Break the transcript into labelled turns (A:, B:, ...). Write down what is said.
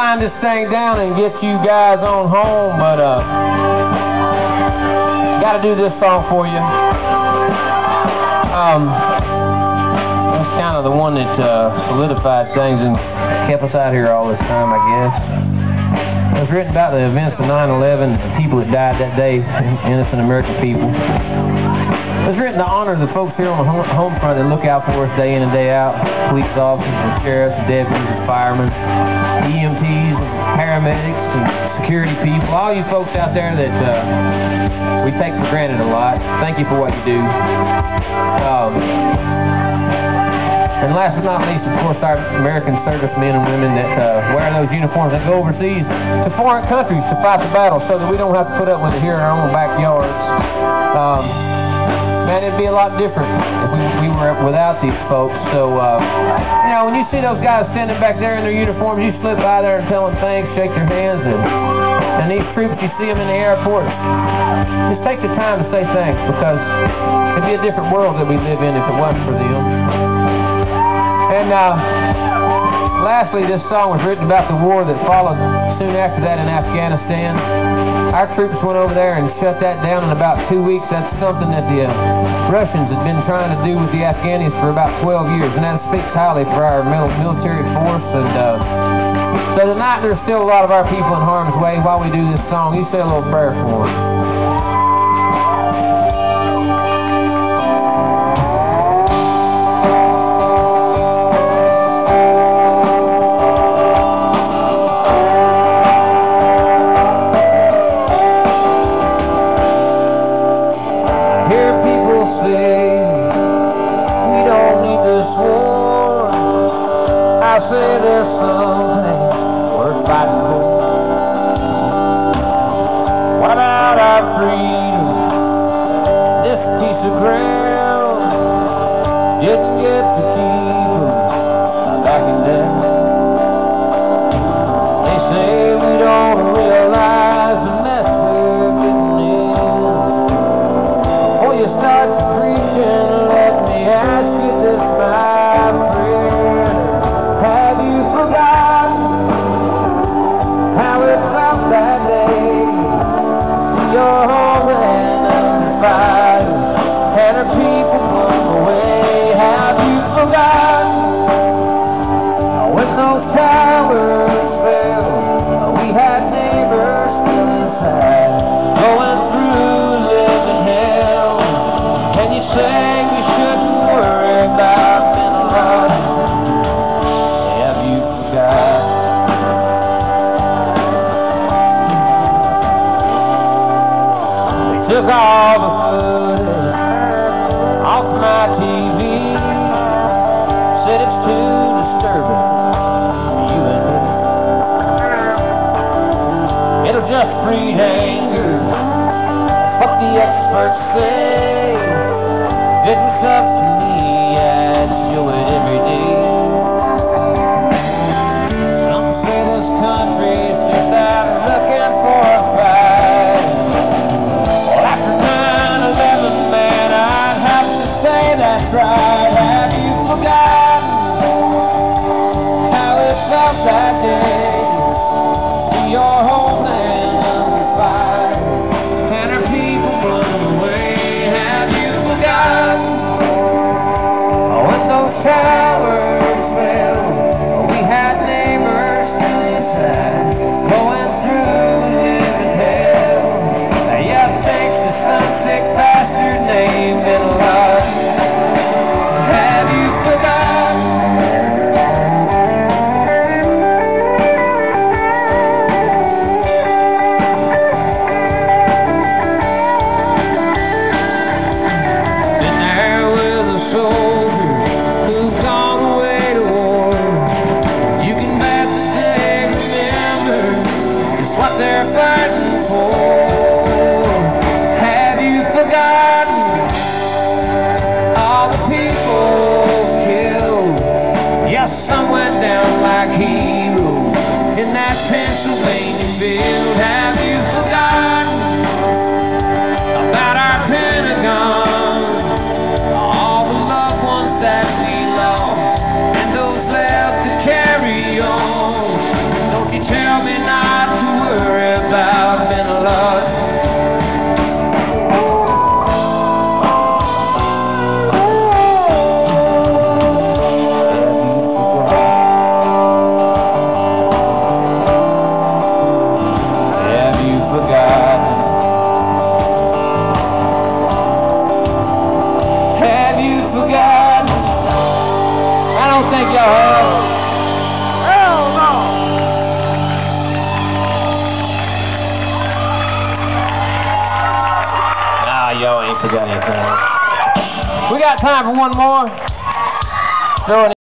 A: wind this thing down and get you guys on home, but gotta do this song for you. That's kind of the one that solidified things and kept us out here all this time, I guess. It was written about the events of 9/11, the people that died that day, innocent American people. It was written to honor the folks here on the home front that look out for us day in and day out. Police officers and sheriffs, deputies and firemen, EMTs and paramedics and security people, all you folks out there that we take for granted a lot. Thank you for what you do. And last but not least, of course, our American servicemen and women that wear those uniforms that go overseas to foreign countries to fight the battle so that we don't have to put up with it here in our own backyards. Man, it'd be a lot different if we were without these folks. So, you know, when you see those guys standing back there in their uniforms, you slip by there and tell them thanks, shake their hands, and these troops, you see them in the airport, just take the time to say thanks, because it'd be a different world that we live in if it wasn't for them. And lastly, this song was written about the war that followed soon after that in Afghanistan. Our troops went over there and shut that down in about 2 weeks. That's something that the Russians had been trying to do with the Afghanis for about 12 years, and that speaks highly for our military force. And so tonight there's still a lot of our people in harm's way. While we do this song, you say a little prayer for them. I say there's something worth fighting for. What about our freedom? This piece of ground didn't get to keep them backing down. They say we don't realize the mess we're getting in. Before you start preaching, let me ask you this, my friend. Have you forgotten how it felt that day? See your homeland under fire and her people blown away. Have you forgotten when those towers fell? We had neighbors still inside, going through living hell. And you say we shouldn't worry about mental health. Took all the footage off my TV, said it's too disturbing for you and me. It'll just breed anger, that's what the experts say. Didn't come to me, I'd show it every day. Some say this country's just out looking for a fight. That's right, have you forgotten how it felt that day? See your homeland under fire and her people blown away. Have you forgotten when those towers fell? We had neighbors still inside, going through living hell. Yeah, thanks to some sick pastor named Bin Laden. they got anything. We got time for one more. Throw it in.